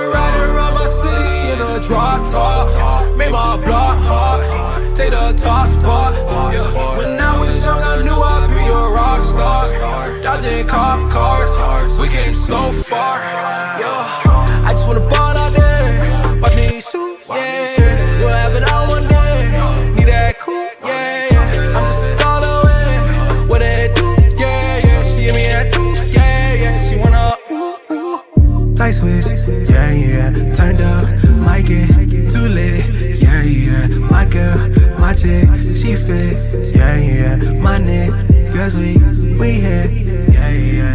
riding around my city in a drop top. Made my block hot, take the top spot. Yeah. When I was young, I knew I'd be a rock star. Dodging cop cars, we came so far. Yeah. I just wanna ball out there, watch me shoot, yeah. We'll have it all one day, need that cool, yeah. I'm just a call away, what they do, yeah. She hit me at 2, yeah. She wanna light switch, yeah. Turned up, might get too lit, yeah. My girl, my chick, she fit, yeah. My niggas, we hit, yeah.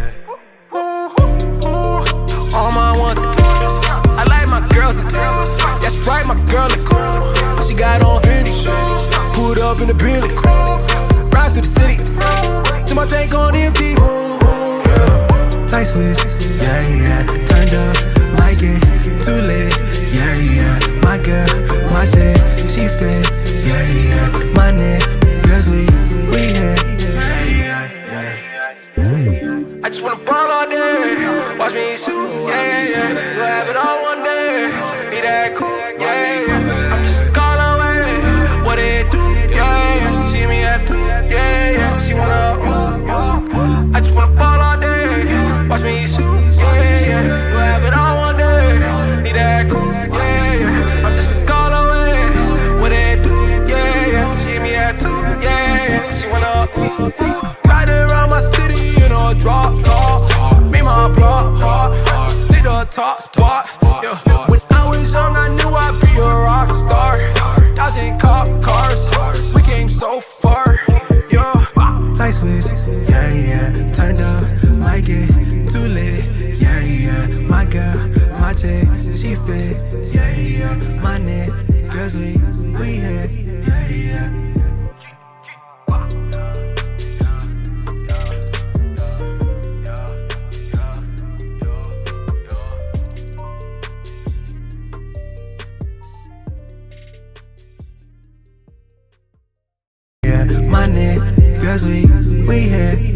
All my one, I like my girls, that's right, my girl, she got on Fendi, pulled up in the Bentley, ride through the city, till my tank on empty, yeah. Light switch, yeah. Turned up, might get too lit, yeah. My girl, my chick, she fit, yeah. My niggas, we hit, yeah. I just wanna ball all day, watch me shoot, yeah. We'll have it all one day, be that cool, yeah. I'm just a call away, what it do, yeah. She hit me at 2, yeah. She wanna, I just wanna ball all day, watch me shoot, yeah. We'll have it all one day, need that cool, yeah. I'm just a call away, what it do, yeah. She hit me at 2, yeah. She wanna, riding around my city in a drop top, made my block hot, take the top spot, yeah. When I was young, I knew I'd be a rock star. Dodging cop cars, we came so far, yeah. Light switch, yeah. Turned up, might get too lit, yeah. My girl, my chick, she fit, yeah. My niggas, we hit, yeah. My niggas, we hit.